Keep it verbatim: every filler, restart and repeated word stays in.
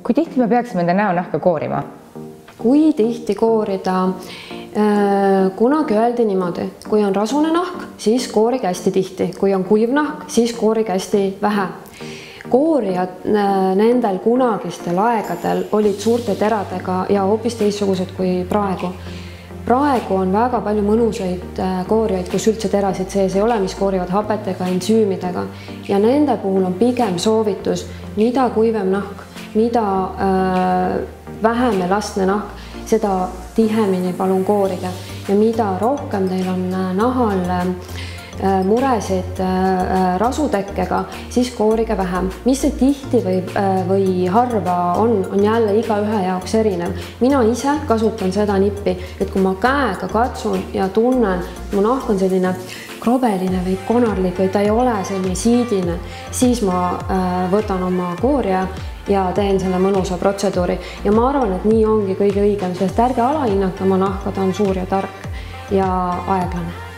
kui tihti me peaksime enda näonahka koorima? Kui tihti koorida? Kunagi öeldi niimoodi, kui on rasune nahk, siis koorige hästi tihti. Kui on kuiv nahk, siis koorige hästi vähe. Koorijad nendel kunagistel aegadel olid suurte teradega ja hoopis teistsugused kui praegu. Praegu on väga palju mõnusaid koorijaid, kus üldse terasid sees ei ole, mis koorivad hapetega, ensüümidega. Ja nende puhul on pigem soovitus, mida kuivem nahk, mida vähem elastne nahk, seda tihemini palun koorige. Ja mida rohkem teil on nahal muresid rasutekkega, siis koorige vähem. Mis see tihti või, või harva on, on jälle iga ühe jaoks erinev. Mina ise kasutan seda nippi, et kui ma käega katsun ja tunnen, mu nahk on selline krobeline või konarlik või ta ei ole selline siidine, siis ma võtan oma koorija ja teen selle mõnusa protseduuri. Ja ma arvan, et nii ongi kõige õigem, sest ärge alahinnata oma nahka, ta on suur ja tark ja aeglane.